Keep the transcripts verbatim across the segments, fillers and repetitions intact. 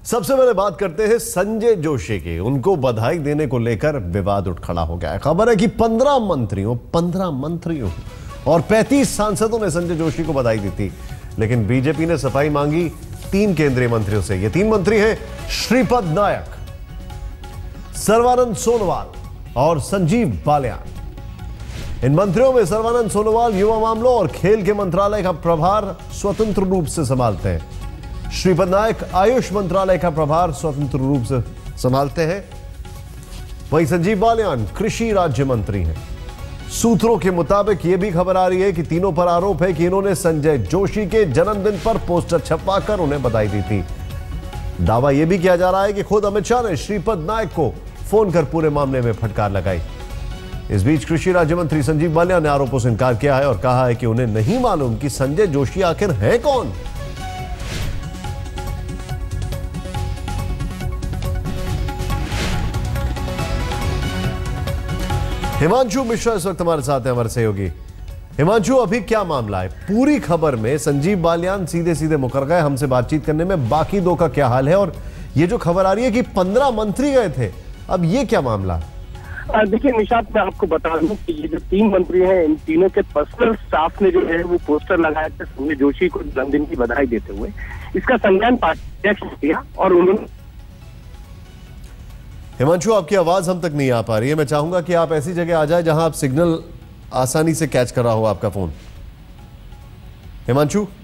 सबसे पहले बात करते हैं संजय जोशी की। उनको बधाई देने को लेकर विवाद उठ खड़ा हो गया है। खबर है कि पंद्रह मंत्रियों पंद्रह मंत्रियों और पैंतीस सांसदों ने संजय जोशी को बधाई दी थी, लेकिन बीजेपी ने सफाई मांगी तीन केंद्रीय मंत्रियों से। ये तीन मंत्री हैं श्रीपद नायक, सर्बानंद सोनोवाल और संजीव बालियान। इन मंत्रियों में सर्बानंद सोनोवाल युवा मामलों और खेल के मंत्रालय का प्रभार स्वतंत्र रूप से संभालते हैं। श्रीपद नायक आयुष मंत्रालय का प्रभार स्वतंत्र रूप से संभालते हैं। वहीं संजीव बालियान कृषि राज्य मंत्री हैं। सूत्रों के मुताबिक यह भी खबर आ रही है कि तीनों पर आरोप है कि इन्होंने संजय जोशी के जन्मदिन पर पोस्टर छपवाकर उन्हें बधाई दी थी। दावा यह भी किया जा रहा है कि खुद अमित शाह ने श्रीपद नायक को फोन कर पूरे मामले में फटकार लगाई। इस बीच कृषि राज्य मंत्री संजीव बालियान ने आरोपों से इनकार किया है और कहा है कि उन्हें नहीं मालूम कि संजय जोशी आखिर है कौन। हिमांशु मिश्रा इस वक्त हमारे साथ हैं, हमारे सहयोगी। हिमांशु, अभी क्या मामला है? पूरी खबर में संजीव बालियान सीधे सीधे मुकर गए हमसे बातचीत करने में, बाकी दो का क्या हाल है? और ये जो खबर आ रही है कि पंद्रह मंत्री गए थे, अब ये क्या मामला? देखिए निशांत, मैं आपको बता दूं कि ये जो तीन मंत्री हैं, इन तीनों के पर्सनल स्टाफ ने जो है वो पोस्टर लगाए थे संजय जोशी को जन्मदिन की बधाई देते हुए। इसका संज्ञान पार्टी अध्यक्ष ने किया और उन्होंने। हिमांशु, आपकी आवाज हम तक नहीं आ पा रही है। मैं चाहूंगा कि आप ऐसी जगह आ जाए जहां आप सिग्नल आसानी से कैच कर रहा हो आपका फोन। हिमांशु,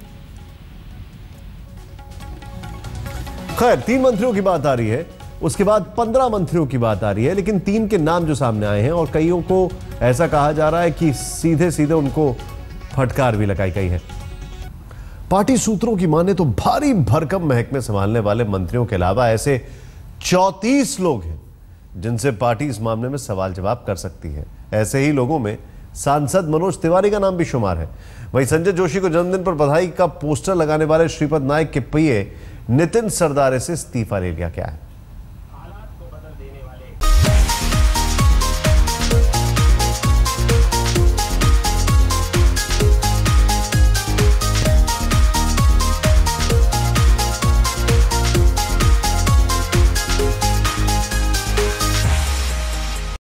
खैर तीन मंत्रियों की बात आ रही है, उसके बाद पंद्रह मंत्रियों की बात आ रही है, लेकिन तीन के नाम जो सामने आए हैं और कईयों को ऐसा कहा जा रहा है कि सीधे सीधे उनको फटकार भी लगाई गई है। पार्टी सूत्रों की माने तो भारी भरकम महकमे संभालने वाले मंत्रियों के अलावा ऐसे चौंतीस लोग हैं जिनसे पार्टी इस मामले में सवाल जवाब कर सकती है। ऐसे ही लोगों में सांसद मनोज तिवारी का नाम भी शुमार है। वहीं संजय जोशी को जन्मदिन पर बधाई का पोस्टर लगाने वाले श्रीपद नायक के पीए नितिन सरदारे से इस्तीफा ले लिया गया है।